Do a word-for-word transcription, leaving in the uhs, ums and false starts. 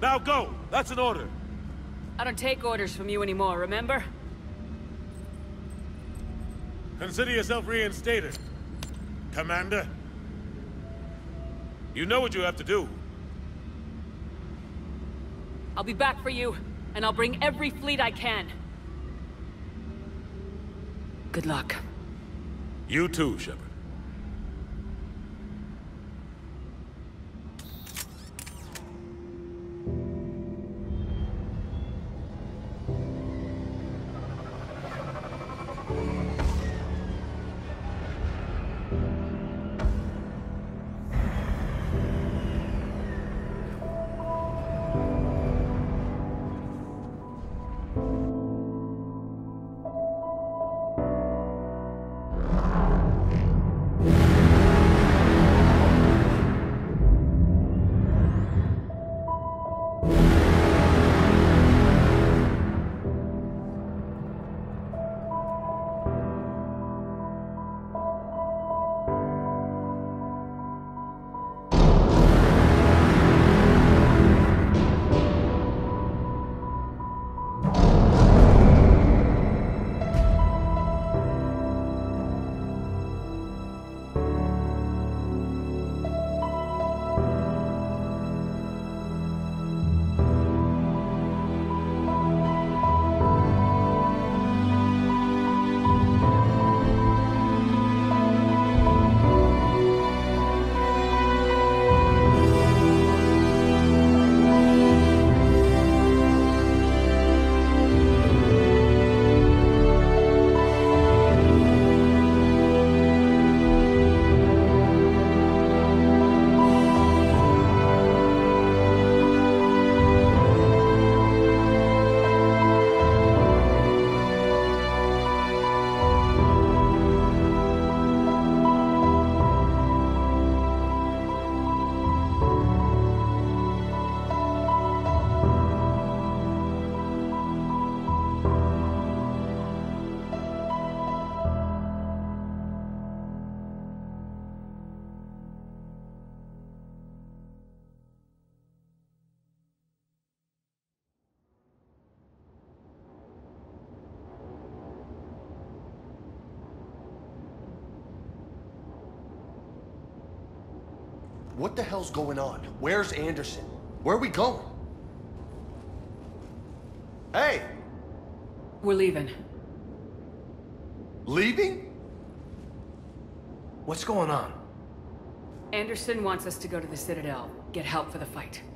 Now go! That's an order! I don't take orders from you anymore, remember? Consider yourself reinstated, Commander. You know what you have to do. I'll be back for you, and I'll bring every fleet I can. Good luck. You too, Shepard. What the hell's going on? Where's Anderson? Where are we going? Hey! We're leaving. Leaving? What's going on? Anderson wants us to go to the Citadel, get help for the fight.